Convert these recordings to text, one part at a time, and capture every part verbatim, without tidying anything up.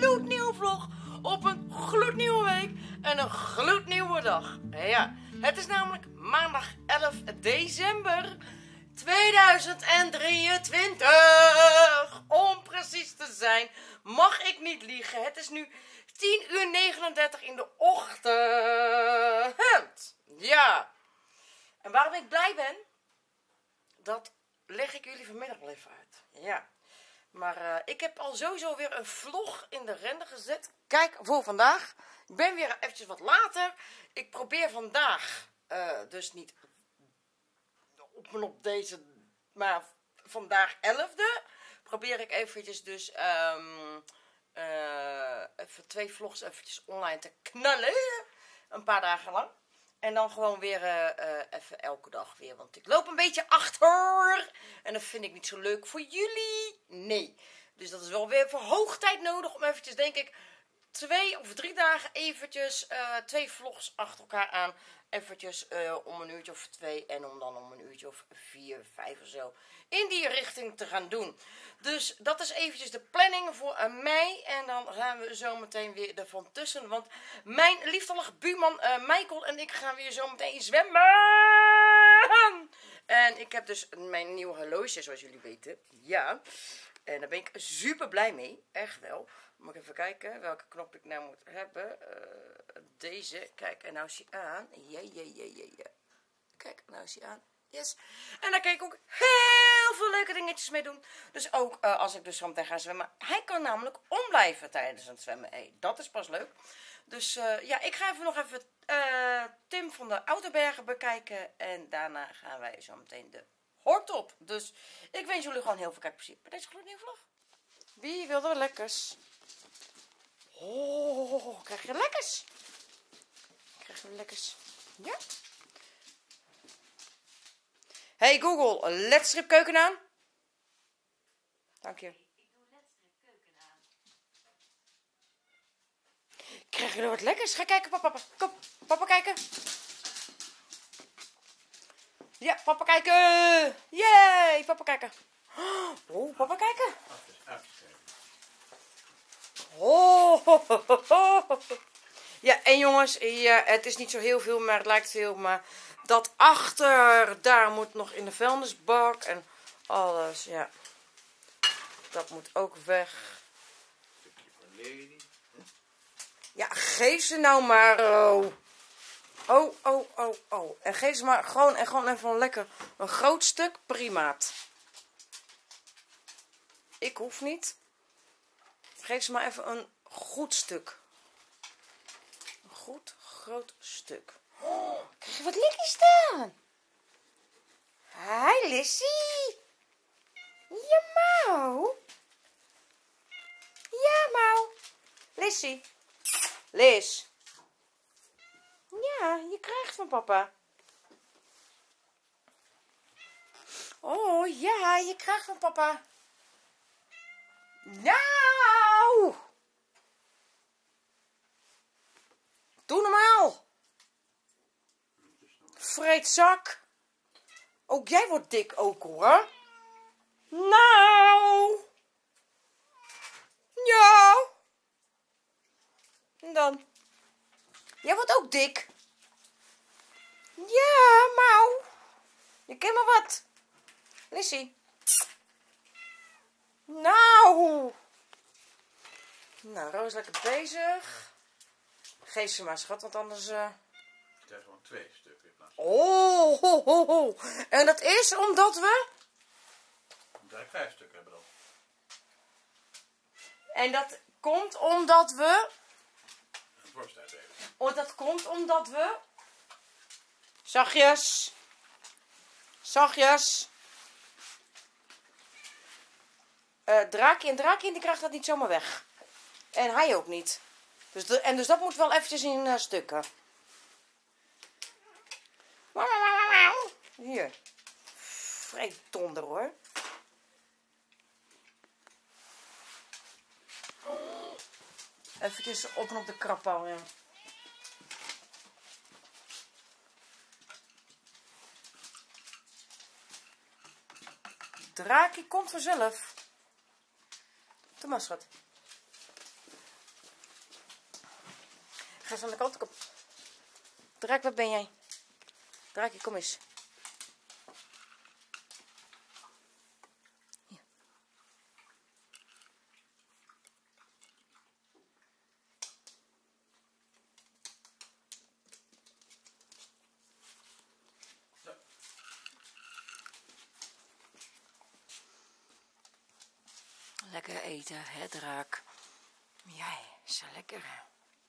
gloednieuwe vlog op een gloednieuwe week en een gloednieuwe dag. Ja, het is namelijk maandag elf december tweeduizend drieëntwintig. Om precies te zijn, mag ik niet liegen. Het is nu tien uur negenendertig in de ochtend. Ja. En waarom ik blij ben, dat leg ik jullie vanmiddag wel even uit. Ja. Maar uh, ik heb al sowieso weer een vlog in de render gezet. Kijk, voor vandaag. Ik ben weer eventjes wat later. Ik probeer vandaag, uh, dus niet op en op deze, maar vandaag elfde. Probeer ik eventjes dus um, uh, even twee vlogs eventjes online te knallen. Een paar dagen lang. En dan gewoon weer uh, uh, even elke dag weer. Want ik loop een beetje achter. En dat vind ik niet zo leuk voor jullie. Nee. Dus dat is wel weer voor hoog tijd nodig om eventjes, denk ik, twee of drie dagen eventjes uh, twee vlogs achter elkaar aan. Eventjes uh, om een uurtje of twee en om dan om een uurtje of vier, vijf of zo in die richting te gaan doen. Dus dat is eventjes de planning voor uh, mei. En dan gaan we zo meteen weer ervan tussen. Want mijn lieftallige buurman uh, Michael en ik gaan weer zo meteen zwemmen. En ik heb dus mijn nieuwe horloge, zoals jullie weten. Ja. En daar ben ik super blij mee. Echt wel. Moet ik even kijken welke knop ik nou moet hebben. Uh, deze. Kijk, en nou is hij aan. Ja, ja, ja, ja, ja. Kijk, nou is hij aan. Yes. En daar kan ik ook heel veel leuke dingetjes mee doen. Dus ook uh, als ik dus zo meteen ga zwemmen. Hij kan namelijk omblijven tijdens het zwemmen. Hey, dat is pas leuk. Dus uh, ja, ik ga even nog even uh, Tim van de Outerbergen bekijken. En daarna gaan wij zo meteen de hort op. Dus ik wens jullie gewoon heel veel kijkplezier bij deze gloednieuwe vlog. Wie wil er lekkers? Oh, krijg je lekkers? Krijg je lekkers? Ja? Hey Google, Let's Strip Keuken aan. Dank je. Ik doe Let's Strip Keuken aan. Krijg je er wat lekkers? Ga kijken, papa. Kom, papa kijken. Ja, papa kijken. Yay, papa kijken. Oh, papa kijken. Oh, ho, ho, ho, ho. Ja, en jongens, ja, het is niet zo heel veel, maar het lijkt veel. Maar dat achter, daar moet nog in de vuilnisbak en alles, ja. Dat moet ook weg. Ja, geef ze nou maar. Oh, oh, oh, oh. oh. En geef ze maar gewoon, en gewoon even een lekker, een groot stuk, primaat. Ik hoef niet. Geef ze maar even een goed stuk. Een goed, groot stuk. Oh, krijg je wat lekker staan. Hi, Lissy. Ja, Mau. Ja, Mau. Lissy. Liz. Ja, je krijgt van papa. Oh, ja, je krijgt van papa. Nou! Doe normaal! Vreedzak! Ook jij wordt dik ook hoor! Nou! Ja! En dan? Jij wordt ook dik! Ja, Mau! Je kent maar wat! Lissy! Nou! Nou, Roos is lekker bezig. Geef ze maar, schat, want anders... Uh... Ik krijg gewoon twee stukken in plaats van... Oh, ho, ho, ho. En dat is omdat we... Omdat ik vijf stukken hebben dan. En dat komt omdat we... Het worst uitdelen. Oh, dat komt omdat we... Zachtjes. Zachtjes. Uh, Draakje en Draakje, die krijgt dat niet zomaar weg. En hij ook niet. Dus de, en dus dat moet wel eventjes in uh, stukken. Hier. Vreedonder hoor. Eventjes op en op de krap houden. Draakje komt vanzelf. Doe maar, schat. Ga eens aan de kant, kom. Draak, waar ben jij? Draakje, kom eens. Hier. Lekker eten, hè, Draak? Ja, is zo lekker.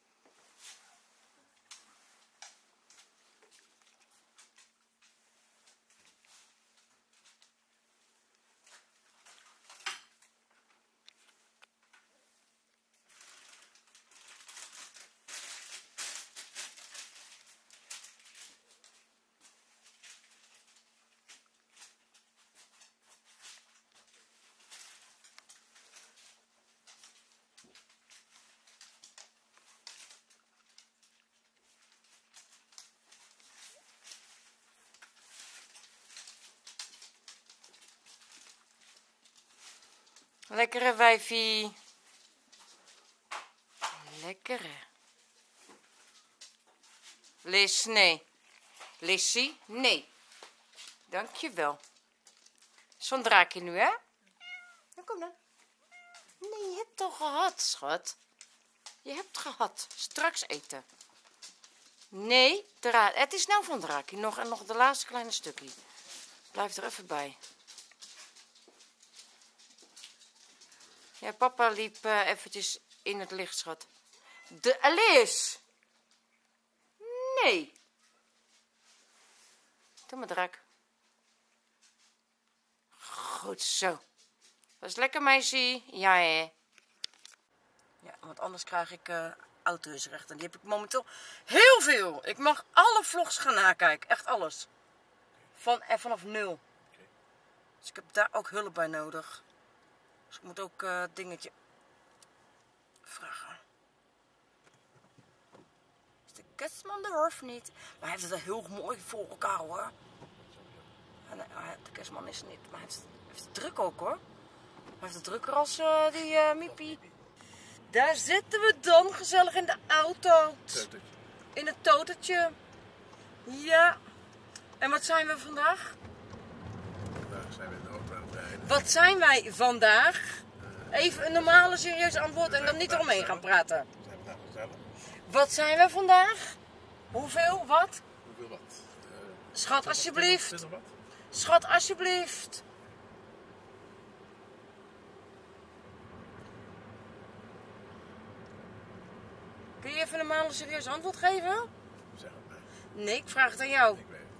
Lekkere wijfie. Lekkere. Lis, nee. Lissie, nee. Dankjewel. Zo'n draakje nu, hè? Nou, kom dan. Nee, je hebt toch gehad, schat. Je hebt gehad. Straks eten. Nee, dra het is nou van draakje. Nog en nog de laatste kleine stukje. Blijf er even bij. Ja, papa liep uh, eventjes in het licht, schat. De Alice! Nee. Doe maar, Draak. Goed zo. Dat is lekker, meisje. Ja, hè. Ja, want anders krijg ik uh, auteursrecht. En die heb ik momenteel heel veel. Ik mag alle vlogs gaan nakijken. Echt alles. Van, en vanaf nul. Dus ik heb daar ook hulp bij nodig. Dus ik moet ook uh, dingetje vragen. Is de kerstman er of niet? Maar hij heeft het wel heel mooi voor elkaar, hoor. En, uh, de kerstman is er niet. Maar hij heeft, heeft het druk ook, hoor. Hij heeft het drukker als uh, die uh, Miepie. Daar zitten we dan gezellig in de auto. Teutertje. In het totertje. Ja. En wat zijn we vandaag? Vandaag zijn we in de auto aan het rijden. Wat zijn wij vandaag? Even een normale, serieus antwoord en dan niet eromheen gaan praten. We zijn vandaag gezellig. Wat zijn we vandaag? Hoeveel? Wat? Hoeveel wat? Uh, Schat, alsjeblieft. twintig wat? Schat, alsjeblieft. Kun je even een normale, serieus antwoord geven? Zeg het mij. Nee, ik vraag het aan jou. Ik weet het.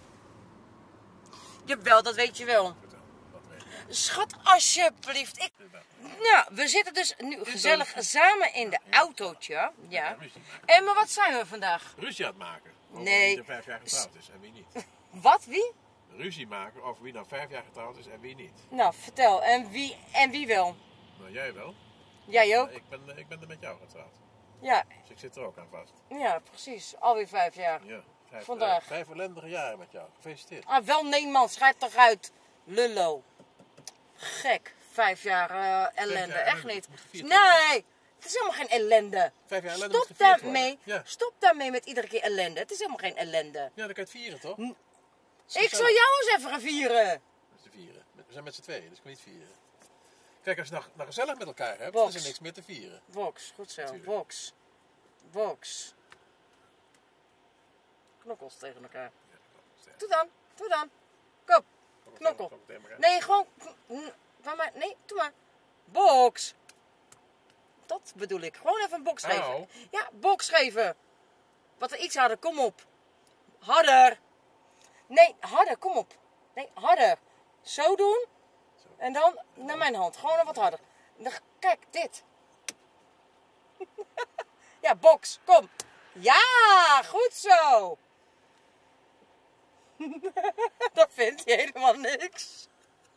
Jawel, dat weet je wel. Vertel. Wat weet je? Schat, alsjeblieft. Ik... Nou, we zitten dus nu gezellig samen in de autootje. Ja. En maar wat zijn we vandaag? Ruzie aan het maken. Over Nee. wie er vijf jaar getrouwd is en wie niet. Wat? Wie? Ruzie maken over wie nou vijf jaar getrouwd is en wie niet. Nou, vertel. En wie, en wie wel? Nou, jij wel. Jij ook? Ik ben, ik ben er met jou getrouwd. Ja, Dus ik zit er ook aan vast. ja, precies. Alweer vijf jaar. Ja. Vijf, Vandaag. Uh, vijf ellendige jaren met jou. Gefeliciteerd. Ah, wel nee man, schrijf toch uit. Lullo. Gek. Vijf jaar uh, ellende. jaar Echt ellende niet. moet gevierd worden. Nee, het is helemaal geen ellende. Vijf jaar ellende Stop moet gevierd daarmee. worden. Ja. Stop daarmee met iedere keer ellende. Het is helemaal geen ellende. Ja, dan kan je het vieren, toch? Hm. Is Ik gezellig. zal jou eens even gaan vieren. Dat is te vieren. We zijn met z'n tweeën, dus kun je niet vieren. Kijk, als je nou, nou gezellig met elkaar hebt, Box. dan is er niks meer te vieren. Box, goed zo. Tuurlijk. Box. Box. Knokkels tegen elkaar. Ja, dat klopt. Doe dan, doe dan. Kom, knokkel. Knokkel tegen elkaar. Nee, gewoon. n- Waar maar, nee, doe maar. Box. Dat bedoel ik. Gewoon even een box geven. Au. Ja, box geven. Wat we iets hadden, kom op. Harder. Nee, harder, kom op. Nee, harder. Zo doen. Zo. En dan naar mijn hand. Gewoon nog wat harder. Dan- Kijk, dit. Ja, box, kom. Ja, goed zo. Dat vindt hij helemaal niks.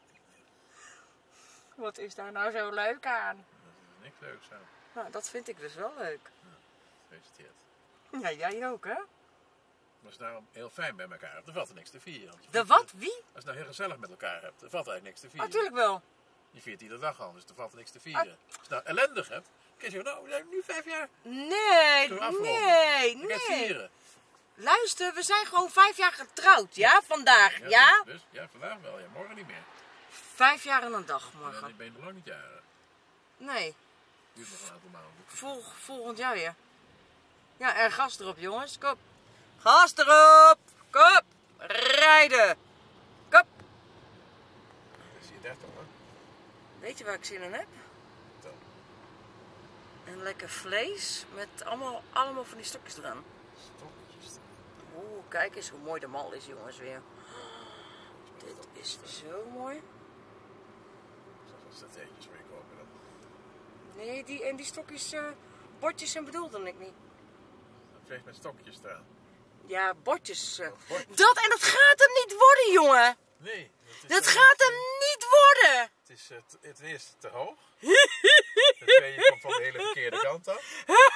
Wat is daar nou zo leuk aan? Dat is niks leuks aan. Nou, dat vind ik dus wel leuk. Gefeliciteerd. Ja, jij ook, hè? Als je nou heel fijn bij elkaar hebt, dan valt er niks te vieren. Want je De viert- wat? Wie? Als je nou heel gezellig met elkaar hebt, dan valt er eigenlijk niks te vieren. Natuurlijk wel. Je viert iedere dag al, dus er valt er niks te vieren. Als je nou ellendig hebt, Kees, nou, we zijn nu vijf jaar. Nee, Kunnen we afronden? nee, Ik ga het nee. vieren. Luister, we zijn gewoon vijf jaar getrouwd, ja? Vandaag, Ja, ja? Dus, dus, ja, vandaag wel. Ja, morgen niet meer. Vijf jaar en een dag Ja, morgen. ik ben nog lang niet jaren. Nee, Duurt nog een aantal maanden. vol, volgend jaar weer. Ja, en gas erop, jongens. Kop. Gas erop! Kop! Rijden! Kop! Dat is hier dertig hoor. Weet je waar ik zin in heb? Zo. Een lekker vlees met allemaal, allemaal van die stokjes eraan. Stokjes. Oeh, kijk eens hoe mooi de mal is, jongens, weer. Dit is zo mooi. Dat is dat eentjes voor je kopen dan. Nee, die, en die stokjes, eh, bordjes en bedoelde ik niet. Dat vlees met stokjes eraan. Ja, bordjes. eh. bordjes. Dat, en dat gaat hem niet worden, jongen. Nee. is Dat dan gaat niet, hem eh, niet worden. Het is uh, t- ten eerste te hoog. Ten tweede, je komt van de hele verkeerde kant af.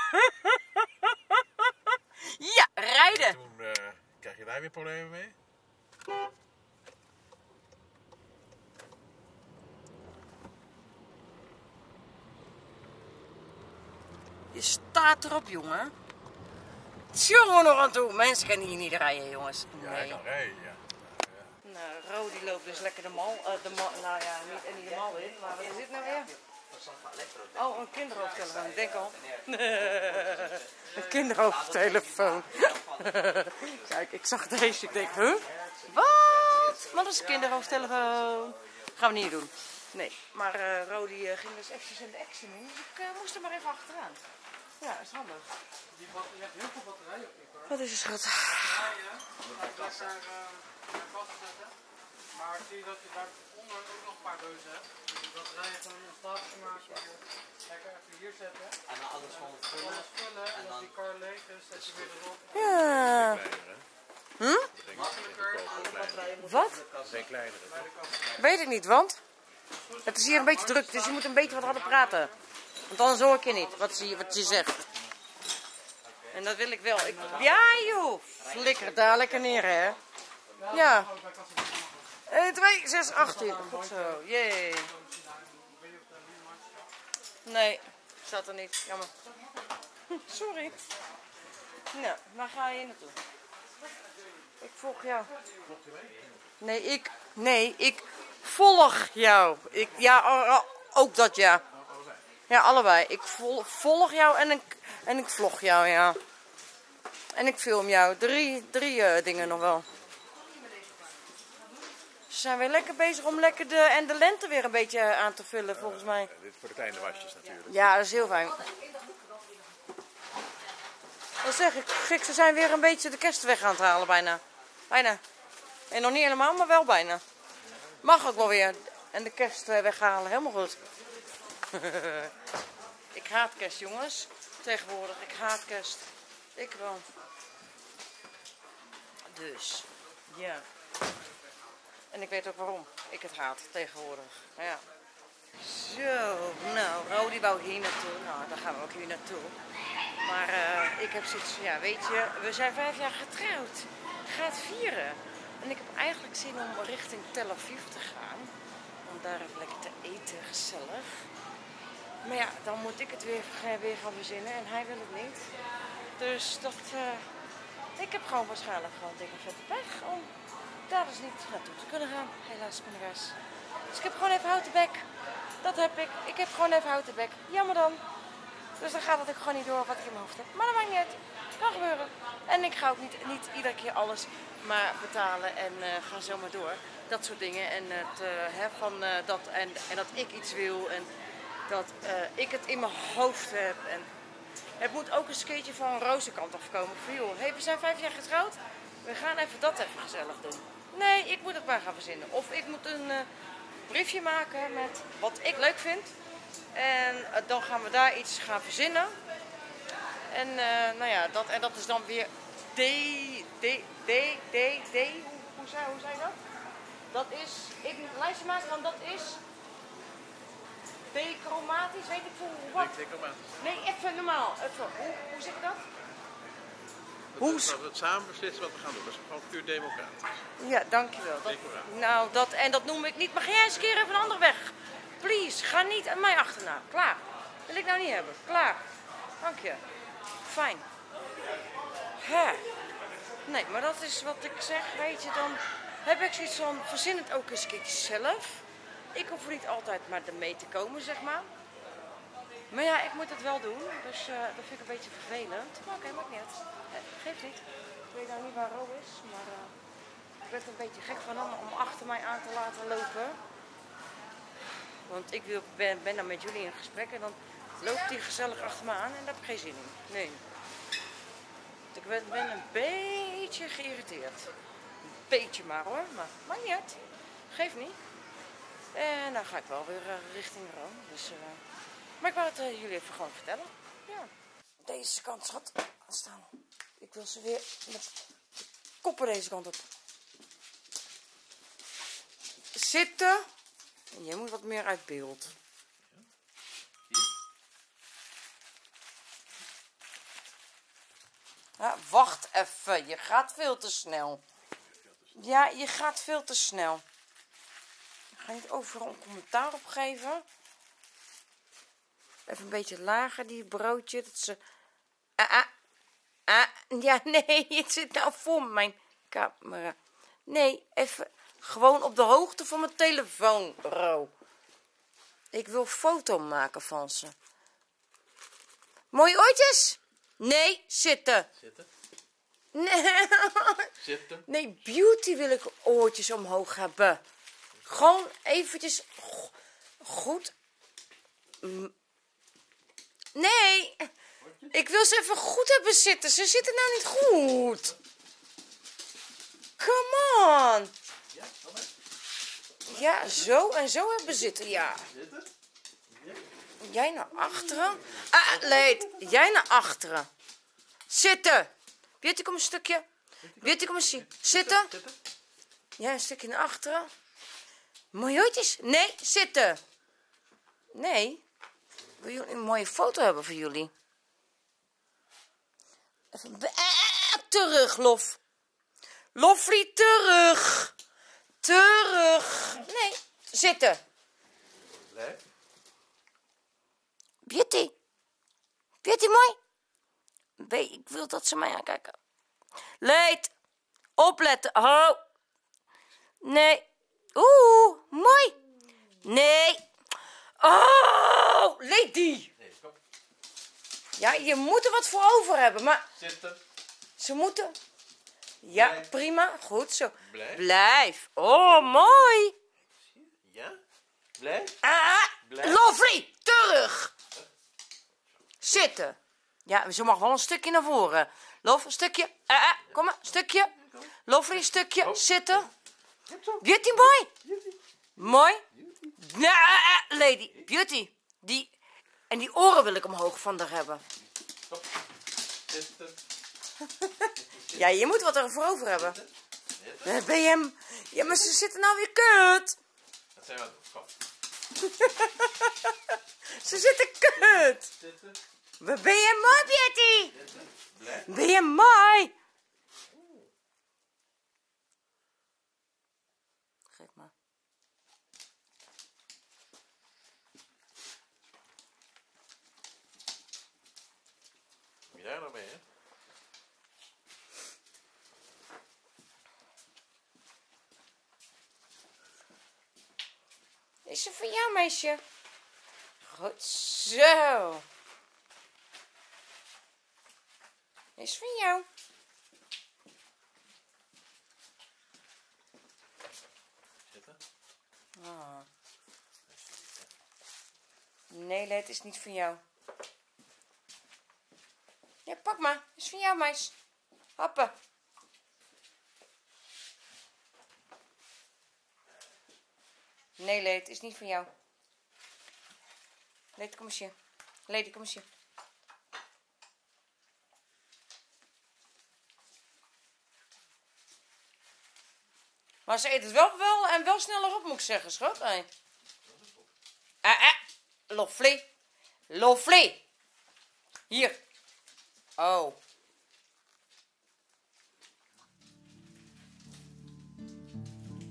Ja, rijden. En toen uh, krijg je daar weer problemen mee. Je staat erop, jongen. Tjonge nog aan toe. Mensen kunnen hier niet rijden, jongens. Ja, hij Nee. kan rijden, ja. Nou, Ro die loopt dus lekker de mal. Uh, de mal nou ja, niet, en niet de mal in. Maar wat is dit nou weer? Oh, een kinderhoofdtelefoon. Ik denk al. Een kinderhoofdtelefoon. Kijk, ik zag deze. Ik denk, huh? Wat? Wat is een kinderhoofdtelefoon? Gaan we niet doen. Nee, maar uh, Ro die uh, ging dus eventjes in de action in. Dus ik uh, moest er maar even achteraan. Ja, is handig. Die batterij, je hebt heel veel batterijen op je kar. Wat is er, schat? Ja, ja. Maar ik laat daar uh, naar kast zetten. Maar zie je dat je daaronder ook nog een paar reuzen hebt. Dus die batterijen gewoon in staat te maken. Lekker even hier zetten. En dan alles gewoon vullen. Alles vullen. En als die kar leeg is, zet je weer erop. Ja. Kleiner, hè? Hm? Makkelijker. Alle batterijen moeten Wat? Dat zijn kleinere. bij de kast. Weet ik niet, want het is hier een beetje druk, dus je moet een beetje wat harder praten. Want anders hoor ik je niet wat je, wat je zegt. En dat wil ik wel. Ik, ja joh, flikker daar lekker neer hè. Ja. één, twee, zes, achttien. Goed zo, jee. Nee, staat er niet, jammer. Hm, sorry. Nou, waar ga je naartoe? Ik volg jou. Nee, ik. Nee, ik volg jou. Ik, ja, o- o- ook dat ja. Ja, allebei. Ik vol, volg jou en ik, en ik vlog jou, ja. En ik film jou. Drie, drie uh, dingen nog wel. Ze zijn weer lekker bezig om lekker de, en de lente weer een beetje aan te vullen, volgens mij. Ja, dit is voor de kleine wasjes natuurlijk. Ja, dat is heel fijn. Dat zeg ik, gek, ze zijn weer een beetje de kerst weg aan het halen, bijna. Bijna. En nog niet helemaal, maar wel bijna. Mag ook wel weer. En de kerst eh, weghalen, helemaal goed. Ik haat kerst, jongens. Tegenwoordig, ik haat kerst. Ik wel. Dus, ja. En ik weet ook waarom ik het haat tegenwoordig. Ja. Zo, nou, Rodi wou hier naartoe. Nou, dan gaan we ook hier naartoe. Maar uh, ik heb zoiets van, ja, weet je, we zijn vijf jaar getrouwd. Ga het vieren. En ik heb eigenlijk zin om richting Tel Aviv te gaan. Om daar even lekker te eten, gezellig. Maar ja, dan moet ik het weer, weer gaan verzinnen en hij wil het niet. Dus dat, uh, ik heb gewoon waarschijnlijk gewoon dikke vette pech om daar dus niet naartoe te kunnen gaan. Helaas, pindakaas. Dus ik heb gewoon even houten bek. Dat heb ik. Ik heb gewoon even houten bek. Jammer dan. Dus dan gaat het ook gewoon niet door wat ik in mijn hoofd heb. Maar dat maakt niet uit. Kan gebeuren. En ik ga ook niet, niet iedere keer alles maar betalen en uh, ga zomaar door. Dat soort dingen. En, het, uh, hè, van, uh, dat, en, en dat ik iets wil. En dat uh, ik het in mijn hoofd heb. En het moet ook eens een keertje van Roze kant afkomen. Van joh, hey, we zijn vijf jaar getrouwd. We gaan even dat even gezellig doen. Nee, ik moet het maar gaan verzinnen. Of ik moet een uh, briefje maken met wat ik leuk vind. En uh, dan gaan we daar iets gaan verzinnen. En uh, nou ja, dat, en dat is dan weer D, D, D, D, D, hoe, hoe, zei, hoe zei dat? Dat is, ik moet een lijstje maken, want dat is dechromatisch, weet ik veel wat. Nee, even normaal. Even, hoe, hoe zeg je dat? Hoe? Dat we het samen beslissen wat we gaan doen. Dat is gewoon puur democratisch. Ja, dankjewel. Dat, nou, dat, en dat noem ik niet. Maar ga jij eens een keer even een andere weg. Please, ga niet aan mij achterna. Klaar. Wil ik nou niet hebben. Klaar. Dank je. Fijn. Hè. Nee, maar dat is wat ik zeg, weet je, dan heb ik zoiets van, verzin het ook eens een keertje zelf. Ik hoef er niet altijd maar mee te komen, zeg maar. Maar ja, ik moet het wel doen, dus uh, dat vind ik een beetje vervelend. Maar oké, okay, maakt niet uit. Nee, geeft niet. Ik weet nou niet waar Ro is, maar uh, ik ben er een beetje gek van hem om achter mij aan te laten lopen. Want ik wil, ben, ben dan met jullie in gesprek en dan loopt hij gezellig achter me aan en daar heb ik geen zin in. Nee. Ik ben, ben een beetje geïrriteerd. Een beetje maar hoor, maar maakt niet uit. Geeft niet. En dan ga ik wel weer uh, richting Rome. Dus, uh, maar ik wou het uh, jullie even gewoon vertellen. Ja. Deze kant, schat, staan. Ik wil ze weer met de koppen deze kant op. Zitten. En jij moet wat meer uit beeld. Ja, wacht even, je gaat veel te snel. Ja, je gaat veel te snel. Ik ga niet overal een commentaar op geven. Even een beetje lager, die broodje. Dat ze... Ah, ah, ah. Ja, nee, het zit nou voor mijn camera. Nee, even gewoon op de hoogte van mijn telefoon, Ro. Ik wil foto maken van ze. Mooie oortjes? Nee, zitten. Zitten. Nee. Zitten. Nee, beauty wil ik oortjes omhoog hebben. Gewoon eventjes goed. Nee. Ik wil ze even goed hebben zitten. Ze zitten nou niet goed. Come on. Ja, kom maar. Ja, zo en zo hebben zitten, ja. Zitten. Jij naar achteren. Ah, leed. Jij naar achteren. Zitten. Beauty, kom een stukje. Beauty, kom eens hier. Zitten. Ja, een stukje naar achteren. Mooie Nee, zitten. Nee. Wil jullie een mooie foto hebben voor jullie? Even ah, terug, Lof. Loflie, terug. Terug. Nee, zitten. Blijf. Beauty. Beauty, mooi. B, ik wil dat ze mij aankijken. Leed. Opletten. Oh. Nee. Oeh, mooi. Nee. Oh, Lady. Nee, kom. Ja, je moet er wat voor over hebben, maar Zitten. ze moeten... Ja, Blijf. prima. Goed zo. Blijf. Blijf. Oh, mooi. Ja. Blijf. Ah, Blijf. Lovely, terug. Zitten. Ja, ze mag wel een stukje naar voren. Lof, een stukje. Ah, ah, kom maar, een stukje. Lovely, een stukje. Oh. Zitten. Beauty, mooi. Mooi. Ja, ah, ah, Lady. Beauty. Die... En die oren wil ik omhoog van haar hebben. Stop. Zitten. Ja, je moet wat ervoor over hebben. Zitten. Eh, Ben je hem... Ja, maar ze zitten nou weer kut. Dat zijn we. Kom. Ze zitten kut. Zitten. Waar ben je mooi, Beauty? Zitten. Blijf. Ben je mooi? Geef maar. Kom je daar nou mee, hè? Is ze voor jou, meisje? Goed zo. Is van jou. Zitten. Oh. Nee, het is niet van jou. Ja, pak maar. Is van jou, meis. Happen. Nee, Leed, is niet van jou. Leed, kom eens hier. Leed, kom eens hier. Maar ze eet het wel, wel en wel sneller op, moet ik zeggen, schat. Hey. Ah, ah. Lovely. Lovely. Hier. Oh.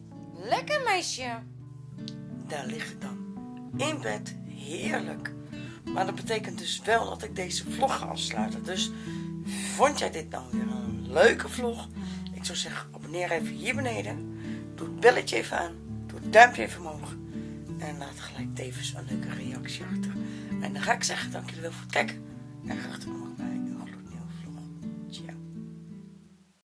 Lekker, meisje. Daar ligt het dan. In bed. Heerlijk. Maar dat betekent dus wel dat ik deze vlog ga afsluiten. Dus vond jij dit nou weer een leuke vlog? Ik zou zeggen, abonneer even hier beneden. Doe het belletje even aan. Doe het duimpje even omhoog. En laat gelijk tevens een leuke reactie achter. En dan ga ik zeggen, dank jullie wel voor het kijken. En graag